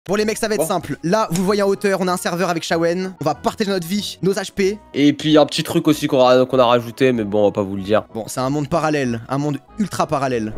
Bon les mecs, ça va être simple. Là, vous le voyez en hauteur, on a un serveur avec Shawen. On va partager notre vie, nos HP. Et puis un petit truc aussi qu'on a rajouté, mais bon, on va pas vous le dire. Bon, c'est un monde parallèle, un monde ultra parallèle.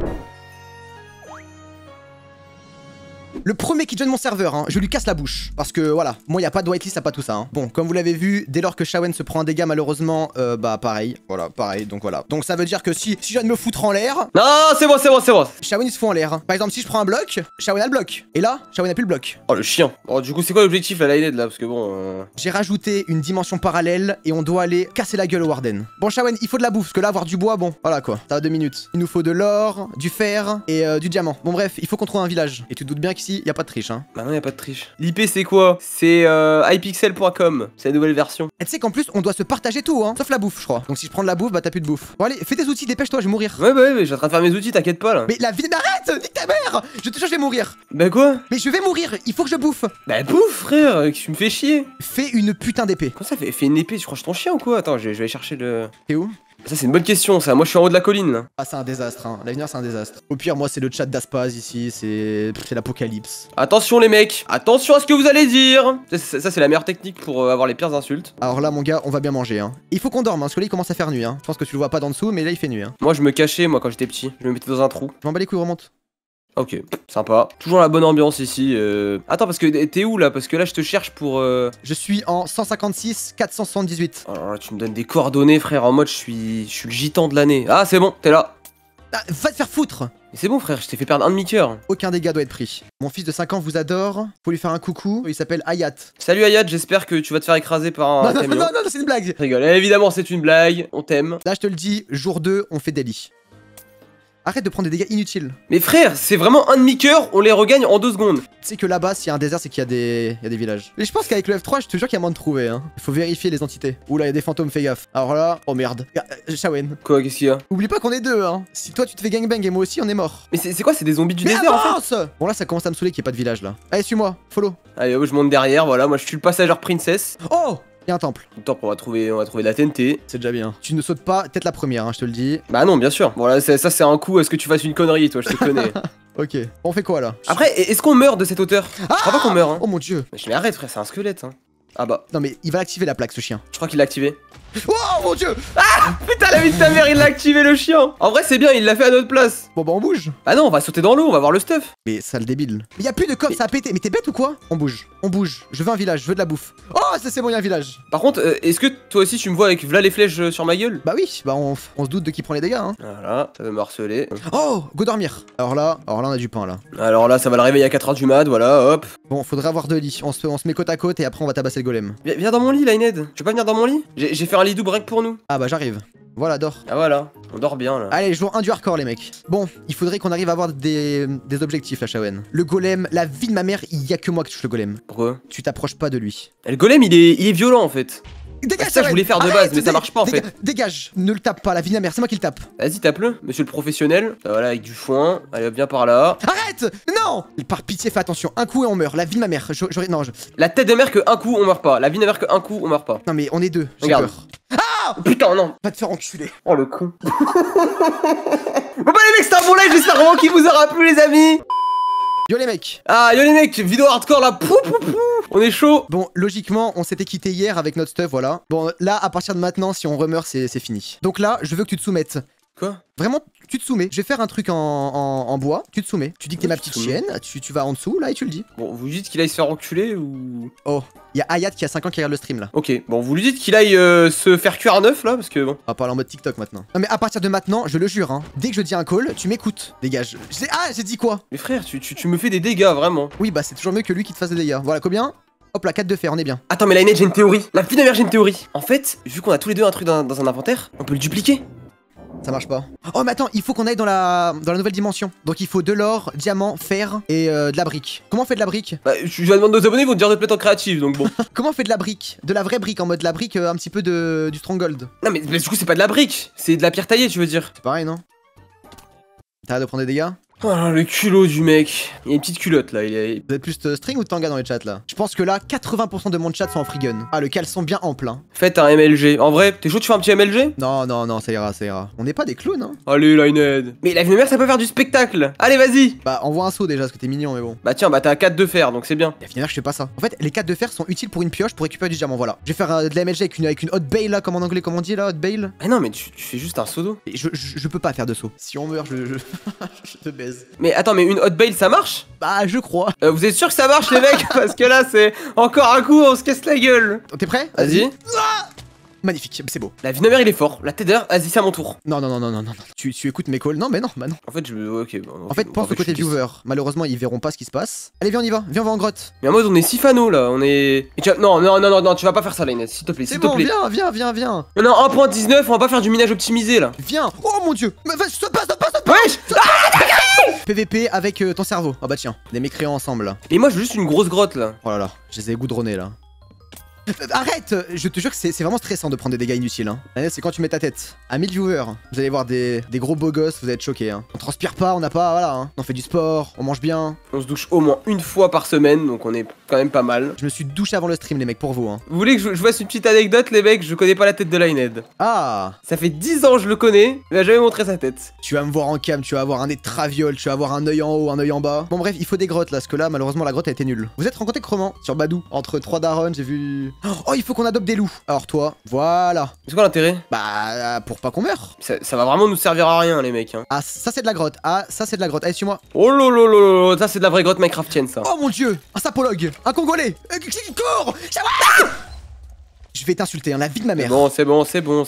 Le premier qui joue mon serveur, hein, je lui casse la bouche. Parce que voilà, moi y a pas de whitelist, y a pas tout ça. Hein. Bon, comme vous l'avez vu, dès lors que Shawen se prend un dégât, malheureusement, bah pareil. Voilà, pareil, donc voilà. Donc ça veut dire que si je viens de me foutre en l'air. Non, c'est bon. Shawen il se fout en l'air. Hein. Par exemple, si je prends un bloc, Shawen a le bloc. Et là, Shawen a plus le bloc. Oh, le chien. Oh, du coup, c'est quoi l'objectif là, Lined là? Parce que bon. J'ai rajouté une dimension parallèle et on doit aller casser la gueule au Warden. Bon, Shawen, il faut de la bouffe, parce que là, avoir du bois, bon, voilà quoi. Ça va 2 minutes. Il nous faut de l'or, du fer et du diamant. Bon, bref, il faut qu'on trouve un village. Et tu te doutes bien qu'ici, y a pas de triche, hein. Bah non, y'a pas de triche. L'IP c'est quoi? C'est iPixel.com. C'est la nouvelle version. Et tu sais qu'en plus, on doit se partager tout, hein. Sauf la bouffe, je crois. Donc si je prends de la bouffe, bah t'as plus de bouffe. Bon, allez, fais tes outils, dépêche-toi, je vais mourir. Ouais, je suis en train de faire mes outils, t'inquiète pas là. Mais la vie d'arrête, nique ta mère. Je te jure, je vais mourir. Bah quoi? Mais je vais mourir, il faut que je bouffe. Bah bouffe, frère, tu me fais chier. Fais une putain d'épée. Comment ça fais une épée? Tu crois que je ton chien ou quoi? Attends, je vais aller chercher le. T'es où? Ça c'est une bonne question ça, moi je suis en haut de la colline là. Ah c'est un désastre hein, l'avenir c'est un désastre. Au pire moi c'est le chat d'Aspaz ici, c'est l'apocalypse. Attention les mecs, attention à ce que vous allez dire. Ça c'est la meilleure technique pour avoir les pires insultes. Alors là mon gars on va bien manger hein. Il faut qu'on dorme hein, parce que là il commence à faire nuit hein. Je pense que tu le vois pas d'en dessous mais là il fait nuit hein. Moi je me cachais moi quand j'étais petit, je me mettais dans un trou. Je m'en bats les couilles, remonte. Ok, sympa. Toujours la bonne ambiance ici. Attends, parce que t'es où là? Parce que là, je te cherche pour. Je suis en 156 478. Alors là, tu me donnes des coordonnées, frère. En mode, je suis le gitan de l'année. Ah, c'est bon, t'es là. Ah, va te faire foutre. Mais c'est bon, frère, je t'ai fait perdre un demi-cœur. Aucun dégât doit être pris. Mon fils de 5 ans vous adore. Faut lui faire un coucou. Il s'appelle Hayat. Salut Hayat, j'espère que tu vas te faire écraser par un camion. Non, c'est une blague. Je rigole, évidemment, c'est une blague. On t'aime. Là, je te le dis, jour 2, on fait des lits. Arrête de prendre des dégâts inutiles. Mais frère, c'est vraiment un demi-cœur, on les regagne en 2 secondes. Tu sais que là-bas, s'il y a un désert, c'est qu'il y a des villages. Et je pense qu'avec le F3, je te jure qu'il y a moins de trouver. Hein. Il faut vérifier les entités. Oula, il y a des fantômes, fais gaffe. Alors là, oh merde. Shawen. Quoi, qu'est-ce qu'il y a? Oublie pas qu'on est deux, hein. Si toi tu te fais gangbang et moi aussi, on est mort. Mais c'est quoi? C'est des zombies du Mais désert avance en fait? Bon, là, ça commence à me saouler qu'il n'y ait pas de village là. Allez, suis-moi, follow. Allez, je monte derrière, voilà, moi je suis le passageur princesse. Oh! Il y a un temple. Temps on va trouver de la TNT. C'est déjà bien. Tu ne sautes pas, peut-être la première, hein, je te le dis. Bah non, bien sûr. Bon là, ça c'est un coup, est-ce que tu fasses une connerie, toi, je te connais. Ok. On fait quoi là? Après, est-ce qu'on meurt de cette hauteur? Je crois pas qu'on meurt, hein. Oh mon dieu. Mais arrête, frère, c'est un squelette, hein. Ah bah. Non mais il va activer la plaque, ce chien. Je crois qu'il l'a activé. Oh mon dieu. Ah putain, la vie de ta mère, il l'a activé le chien. En vrai, c'est bien, il l'a fait à notre place. Bon bah on bouge. Ah non, on va sauter dans l'eau, on va voir le stuff. Mais sale débile. Mais y a plus de coffre, ça a pété. Mais t'es bête ou quoi? On bouge. On bouge. Je veux un village, je veux de la bouffe. Oh, c'est bon, y a un village. Par contre, est-ce que toi aussi tu me vois avec v'là les flèches sur ma gueule? Bah oui, bah on se doute de qui prend les dégâts, hein. Voilà, ça veut me harceler. Oh, go dormir. Alors là, on a du pain là. Alors là, ça va le réveiller à 4 h du mat, voilà, hop. Bon, faudrait avoir 2 lits. On se met côte à côte et après on va tabasser le golem. Viens dans mon lit, Lined. Tu veux pas venir dans mon lit? J'ai fait un lit double break pour nous. Ah bah j'arrive. Voilà, dors. Ah voilà, on dort bien là. Allez, jour 1 du hardcore les mecs. Bon, il faudrait qu'on arrive à avoir des objectifs là, Shawen. Le golem, la vie de ma mère, il y a que moi qui touche le golem. Pourquoi? Tu t'approches pas de lui. Le golem, il est violent en fait. Dégage, ça je voulais faire de base, mais ça marche pas en fait. Dégage, ne le tape pas, la vie de ma mère, c'est moi qui le tape. Vas-y, tape-le, monsieur le professionnel. Voilà, avec du foin. Allez, viens par là. Arrête! Non! Par pitié, fais attention, un coup et on meurt. La vie de ma mère, La tête de mère que un coup on meurt pas. La vie de mère que un coup on meurt pas. Non mais on est deux, j'ai Regarde. peur. Ah! Putain, non. Va te faire enculer. Oh le con. Bon bah les mecs, c'est un bon live, j'espère vraiment qu'il vous aura plu les amis. Yo les mecs. Ah yo les mecs, vidéo hardcore là, pou. On est chaud. Bon, logiquement, on s'était quitté hier avec notre stuff, voilà. Bon, là, à partir de maintenant, si on remeurt, c'est fini. Donc là, je veux que tu te soumettes. Quoi? Vraiment, tu te soumets. Je vais faire un truc en bois, tu te soumets. Tu dis que t'es ma petite chienne, tu vas en dessous, là, et tu le dis. Bon, vous lui dites qu'il aille se faire enculer ou... Oh, il y a Hayat qui a 5 ans qui regarde le stream, là. Ok, bon, vous lui dites qu'il aille se faire cuire à neuf, là, parce que bon... On va parler en mode TikTok, maintenant. Non, mais à partir de maintenant, je le jure, hein, dès que je dis un call, tu m'écoutes. Dégage. Ah, j'ai dit quoi? Mais frère, tu me fais des dégâts, vraiment. Oui, bah c'est toujours mieux que lui qui te fasse des dégâts. Voilà, combien? Hop là, 4 de fer, on est bien. Attends, mais Lined, j'ai une théorie. La vie de mère, j'ai une théorie. En fait, vu qu'on a tous les deux un truc dans un inventaire, on peut le dupliquer. Ça marche pas. Oh mais attends, il faut qu'on aille dans la nouvelle dimension. Donc il faut de l'or, diamant, fer et de la brique. Comment on fait de la brique? Bah je vais demander aux abonnés, ils vont te dire de te mettre en créative, donc bon. Comment on fait de la brique? De la vraie brique, en mode la brique un petit peu du stronghold. Non mais du coup c'est pas de la brique, c'est de la pierre taillée tu veux dire. C'est pareil non? T'arrêtes de prendre des dégâts? Oh, le culot du mec. Il y a une petite culotte là. Vous êtes plus string ou tanga dans les chats là? Je pense que là, 80% de mon chat sont en free gun. Ah, le caleçon bien ample, hein. Faites un MLG. En vrai, t'es chaud de faire un petit MLG? Non, non, non, ça ira, ça ira. On n'est pas des clowns, hein. Allez, Lined. Mais la vie de mère, ça peut faire du spectacle. Allez, vas-y. Bah, envoie un saut déjà, parce que t'es mignon, mais bon. Bah tiens, bah t'as 4 de fer, donc c'est bien. La vie de mère, je fais pas ça. En fait, les 4 de fer sont utiles pour une pioche pour récupérer du diamant, voilà. Je vais faire de la MLG avec une hot bail là, comme en anglais, comment on dit là, hot bail. Ah non, mais tu fais juste un seau d'eau. Et je peux pas faire de saut. Si on meurt, je te baise. Mais attends, mais une hot bail, ça marche? Bah, je crois. Vous êtes sûr que ça marche, les mecs? Parce que là, c'est encore un coup, on se casse la gueule. T'es prêt? Vas-y. Magnifique, c'est beau. La vie de ma mère, il est fort. La Tether, vas-y, c'est à mon tour. Non, non, non, non, non, non. Tu écoutes mes calls? Non, mais non, bah non. En fait, ok. Bon, En fait, pense au côté viewer. Malheureusement, ils verront pas ce qui se passe. Allez, viens, on y va. Viens, on va en grotte. Mais en mode, on est si fano là. On est. Non, non, non, non, non, tu vas pas faire ça, Lined, s'il te plaît, C'est s'il te bon, plaît. viens, viens, viens, viens. On a 1.19, on va pas faire du minage optimisé là. Viens. Oh mon dieu. Mais vas-y, stop pas, stop pas, stop pas. Wesh! PVP avec ton cerveau. Ah bah tiens, des mécréants ensemble là. Et moi, je veux juste une grosse grotte là. Oh là là, je les ai goudronnés là. Arrête! Je te jure que c'est vraiment stressant de prendre des dégâts inutiles. Hein. La c'est quand tu mets ta tête à 1000 viewers. Vous allez voir des gros beaux gosses, vous allez être choqués. Hein. On transpire pas, on n'a pas. Voilà. Hein. On fait du sport, on mange bien. On se douche au moins une fois par semaine, donc on est quand même pas mal. Je me suis douché avant le stream, les mecs, pour vous. Hein. Vous voulez que je fasse une petite anecdote, les mecs? Je connais pas la tête de Lined. Ah! Ça fait 10 ans je le connais, mais il a jamais montré sa tête. Tu vas me voir en cam, tu vas avoir un nez de traviole, tu vas avoir un œil en haut, un œil en bas. Bon, bref, il faut des grottes là, parce que là, malheureusement, la grotte a été nulle. Vous êtes rencontré comment? Sur Badou. Entre 3 darons, j'ai vu. Oh, il faut qu'on adopte des loups. Alors, toi, voilà. C'est quoi l'intérêt? Bah, pour pas qu'on meure. Ça va vraiment nous servir à rien, les mecs. Hein. Ah, ça c'est de la grotte. Ah, ça c'est de la grotte. Allez, suis-moi. Oh lolo, ça c'est de la vraie grotte Minecraftienne, ça. Oh mon dieu, un sapologue, un congolais, qui court. Je vais t'insulter, hein, la vie de ma mère. C'est bon.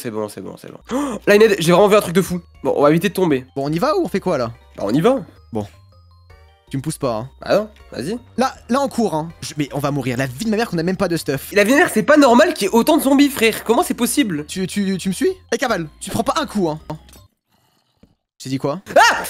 Oh, Lined, j'ai vraiment vu un truc de fou. Bon, on va éviter de tomber. Bon, on y va ou on fait quoi là? Bah, on y va. Bon. Tu me pousses pas, hein. Ah non, vas-y. Là, on court, hein. Mais on va mourir. La vie de ma mère qu'on a même pas de stuff. La vie de mère, c'est pas normal qu'il y ait autant de zombies, frère. Comment c'est possible? Tu me suis? Eh, cavale, tu prends pas un coup, hein. J'ai dit quoi?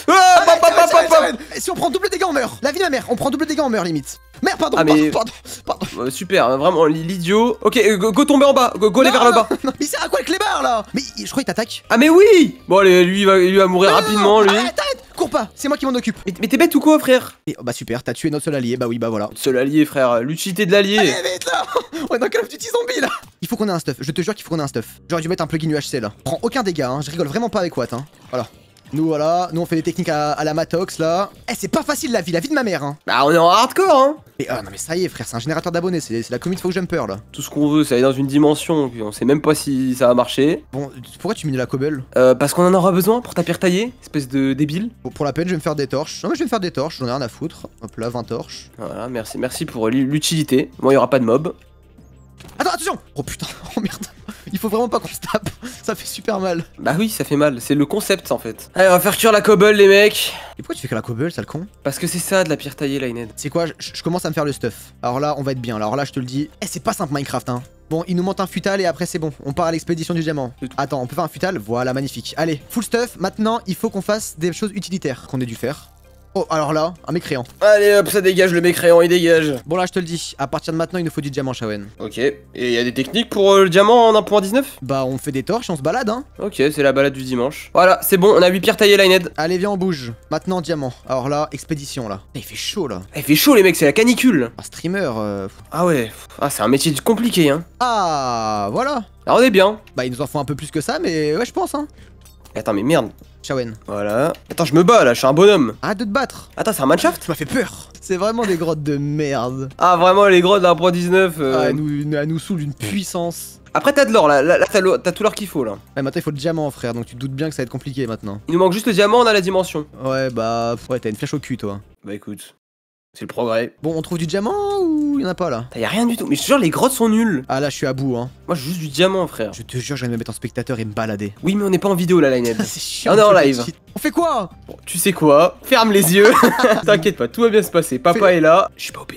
Si on prend double dégâts, on meurt. La vie de ma mère, on prend double dégâts, on meurt limite. Merde, pardon, pardon. Super, hein, vraiment, l'idiot. Ok, go tomber en bas, go aller vers le bas. Non, il sert à quoi le clébard là? Mais je crois qu'il t'attaque. Ah mais oui. Bon allez, lui il va mourir rapidement, lui. Arrête, cours pas, c'est moi qui m'en occupe. Mais t'es bête ou quoi, frère? Et, oh, bah super, t'as tué notre seul allié, bah oui, bah voilà. Seul allié, frère, l'utilité de l'allié. Allez, vite là. On est dans Call of Duty Zombie là. Il faut qu'on ait un stuff, je te jure qu'il faut qu'on ait un stuff. J'aurais dû mettre un plugin UHC là. Prends aucun dégât, hein. Je rigole vraiment pas avec Watt, hein. Voilà. Nous voilà, nous on fait des techniques à la Matox là. Eh, c'est pas facile la vie de ma mère, hein. Bah on est en hardcore, hein. Mais non mais ça y est frère, c'est un générateur d'abonnés, c'est la commune de Jumper là. Tout ce qu'on veut, c'est aller dans une dimension, puis on sait même pas si ça va marcher. Bon, pourquoi tu mines la cobble? Parce qu'on en aura besoin pour ta pierre taillée, espèce de débile. Bon, pour la peine, je vais me faire des torches. Non mais je vais me faire des torches, j'en ai rien à foutre. Hop là, 20 torches. Voilà, merci pour l'utilité. Bon, il y aura pas de mob. Attends, attention. Oh putain, oh merde. Il faut vraiment pas qu'on se tape, ça fait super mal. Bah oui, ça fait mal, c'est le concept en fait. Allez, on va faire cuire la cobble, les mecs. Et pourquoi tu fais que la cobble, sale con? Parce que c'est ça de la pierre taillée, Lined. C'est quoi, je commence à me faire le stuff. Alors là, on va être bien, alors là, je te le dis. Eh, c'est pas simple Minecraft, hein. Bon, il nous monte un futal et après c'est bon, on part à l'expédition du diamant. Attends, on peut faire un futal? Voilà, magnifique. Allez, full stuff, maintenant il faut qu'on fasse des choses utilitaires qu'on ait dû faire. Oh, alors là, un mécréant. Allez hop, ça dégage, le mécréant, il dégage. Bon là, je te le dis, à partir de maintenant, il nous faut du diamant, Shawen. Ok, et il y a des techniques pour le diamant en 1.19? Bah, on fait des torches et on se balade, hein. Ok, c'est la balade du dimanche. Voilà, c'est bon, on a 8 pierres taillées, Lined. Allez, viens, on bouge. Maintenant, diamant. Alors là, expédition, là. Il fait chaud, là. Il fait chaud, les mecs, c'est la canicule. Un streamer, Ah ouais, c'est un métier compliqué, hein. Ah, voilà. Alors on est bien. Bah, il nous en faut un peu plus que ça, mais ouais, je pense, hein. Attends, mais merde. Shawen. Voilà. Attends, je me bats là, je suis un bonhomme. Arrête de te battre. Attends, c'est un mineshaft? Tu m'as fait peur. C'est vraiment des grottes de merde. Ah, vraiment, les grottes de 1.19. Ah, elle nous saoule d'une puissance. Après, t'as de l'or là, t'as tout l'or qu'il faut là. Ouais, maintenant il faut le diamant, frère, donc tu te doutes bien que ça va être compliqué maintenant. Il nous manque juste le diamant, on a la dimension. Ouais, bah, ouais, t'as une flèche au cul, toi. Bah écoute, c'est le progrès. Bon, on trouve du diamant ou y'en a pas là? Y'a rien du tout, mais je te jure, les grottes sont nulles. Ah là, je suis à bout, hein. Moi, j'ai juste du diamant, frère. Je te jure, je viens de me mettre en spectateur et me balader. Oui, mais on n'est pas en vidéo là, Lined. C'est chiant. On est en live. On fait quoi? Bon, tu sais quoi? Ferme les yeux. T'inquiète pas, tout va bien se passer. Papa est là. Je suis pas OP.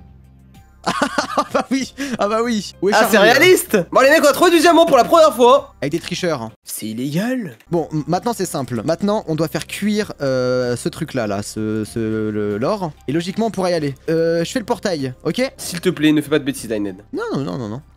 Ah bah oui, ah bah oui. Où est Ah, Charlie, c'est là? réaliste. Bon, les mecs, on a trouvé du diamant pour la première fois. Avec des tricheurs, hein. C'est illégal. Bon, maintenant c'est simple. Maintenant, on doit faire cuire ce truc-là, l'or. Et logiquement, on pourra y aller. Je fais le portail, ok? S'il te plaît, ne fais pas de bêtises, Lined. Non, non, non, non, non.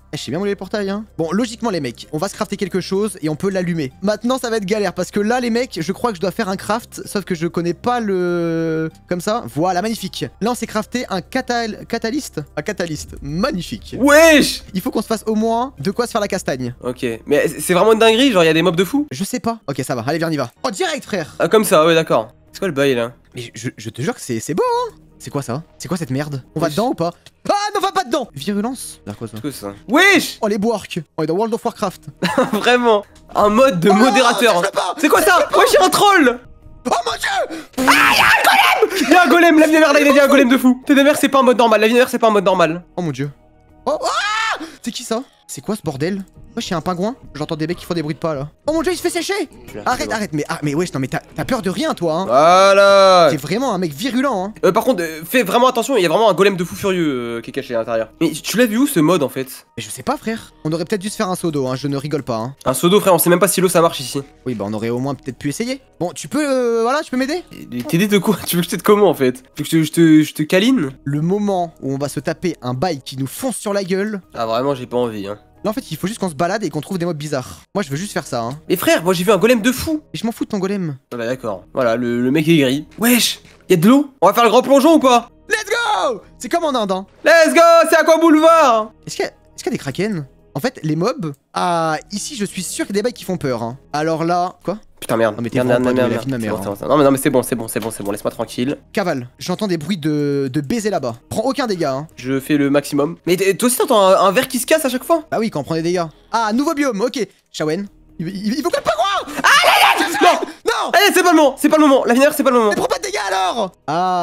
Je sais bien où est les portails, hein. Bon, logiquement, les mecs, on va se crafter quelque chose et on peut l'allumer. Maintenant, ça va être galère parce que là, les mecs, je crois que je dois faire un craft, sauf que je connais pas le... Comme ça. Voilà, magnifique. Là, on s'est crafté un catalyste. Un catalyste. Magnifique. Wesh! Il faut qu'on se fasse au moins de quoi se faire la castagne. Ok, mais c'est vraiment une dinguerie, genre il y a des mobs de fou? Je sais pas. Ok, ça va. Allez, viens, on y va. Oh, direct, frère. Ah, comme ça, ouais, d'accord. C'est quoi le bail là? Mais je te jure que c'est beau, hein. C'est quoi ça? C'est quoi cette merde? On va Wesh. dedans ou pas? Ah, non, va pas dedans. Virulence? C'est quoi ça? C'est quoi ça? Wesh! Oh, les boarks. On est dans World of Warcraft. Vraiment! Un mode de modérateur! cherche-le pas. C'est quoi ça? Wesh, y'a un troll! Oh mon dieu! Y'a un golem! La vie de merde, il a dit un golem de fou! T'es de merde, c'est pas un mode normal, la vie de merde, c'est pas un mode normal. Oh mon dieu. Oh, ah! C'est qui ça? C'est quoi ce bordel? Wesh, y'a un pingouin? J'entends des mecs qui font des bruits de pas là. Oh mon dieu, il se fait sécher! Arrête, arrête, mais wesh, non mais t'as peur de rien toi, hein? Voilà! T'es vraiment un mec virulent, hein? Par contre, fais vraiment attention, il y a vraiment un golem de fou furieux qui est caché à l'intérieur. Mais tu l'as vu où ce mode en fait? Mais je sais pas, frère. On aurait peut-être dû se faire un seau d'eau, hein, je ne rigole pas, hein. Un pseudo, frère, on sait même pas si l'eau ça marche ici. Oui, bah on aurait au moins peut-être pu essayer. Bon, tu peux, voilà, tu peux m'aider? T'aider de quoi? Tu veux que je t'aide comment en fait? Tu veux que je te câline? Le moment où on va se taper un bail qui nous fonce sur la gueule. Ah, vraiment, j'ai pas envie, hein. Là, en fait, il faut juste qu'on se balade et qu'on trouve des mobs bizarres. Moi, je veux juste faire ça, hein. Mais frère, moi j'ai vu un golem de fou! Et je m'en fous de ton golem. Ah bah d'accord. Voilà, le mec est gris. Wesh! Y'a de l'eau? On va faire le grand plongeon ou pas? Let's go! C'est comme en Inde, hein. Let's go! C'est à quoi boulevard? Est-ce qu'il y a des kraken? En fait, les mobs... Ah, ici, je suis sûr qu'il y a des bails qui font peur, hein. Alors là... Quoi? Putain, merde. Non, mais t'es vraiment pas doué, la vie de ma mère, C'est bon, c'est bon. Non, mais c'est bon, laisse-moi tranquille. Cavale, j'entends des bruits de baiser là-bas. Prends aucun dégât, hein. Je fais le maximum. Mais toi aussi t'entends un verre qui se casse à chaque fois? Ah oui, quand on prend des dégâts. Ah, nouveau biome, ok. Shawen, il faut que le pingouin. Non! Non! Eh, c'est pas le moment! La lumière, c'est pas le moment! Mais prends pas de dégâts alors!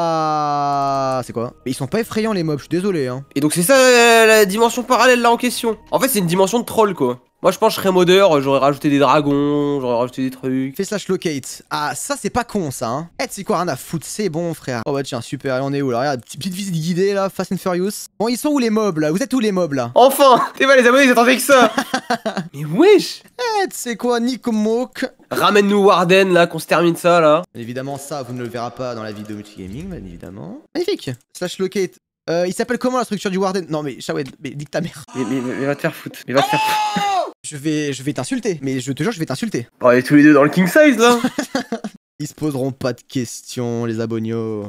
Ah, c'est quoi? Mais ils sont pas effrayants les mobs, je suis désolé, hein. Et donc c'est ça la dimension parallèle là en question. En fait, c'est une dimension de troll quoi. Moi je pense que je serais modeur, j'aurais rajouté des dragons, j'aurais rajouté des trucs. Fais slash locate. Ah, ça c'est pas con ça, hein. Eh, c'est quoi, rien à foutre, c'est bon frère. Oh bah tiens, super, et on est où là? Regarde, petite visite guidée là, Fast and Furious. Bon, ils sont où les mobs là? Vous êtes où les mobs là? Enfin! T'es pas les abonnés, ils attendaient que ça! Mais wesh! Eh, c'est quoi, Nikomok? Ramène-nous Warden là, qu'on se termine ça là. Évidemment, ça, vous ne le verrez pas dans la vidéo multigaming, bien évidemment. Magnifique. Slash locate. Il s'appelle comment la structure du Warden? Non mais Shawen, mais nique ta mère. Mais va te faire foutre, mais va te faire foutre. Je vais t'insulter, mais je te jure, je vais t'insulter. On est tous les deux dans le king size là. Ils se poseront pas de questions, les abonnios.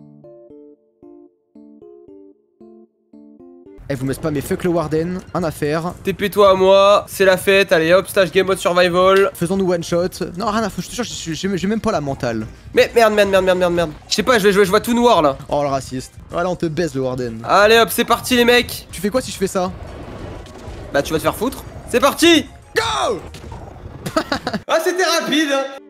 Eh, vous me pas mais fuck le Warden, un affaire. TP-toi à moi, c'est la fête, allez hop, stage game mode survival. Faisons-nous one shot. Non, rien à foutre, je te jure, j'ai même pas la mentale. Mais merde. Je sais pas, je vois tout noir là. Oh, le raciste. Voilà, on te baisse le Warden. Allez hop, c'est parti les mecs. Tu fais quoi si je fais ça? Bah tu vas te faire foutre. C'est parti. Go! Ah c'était rapide hein.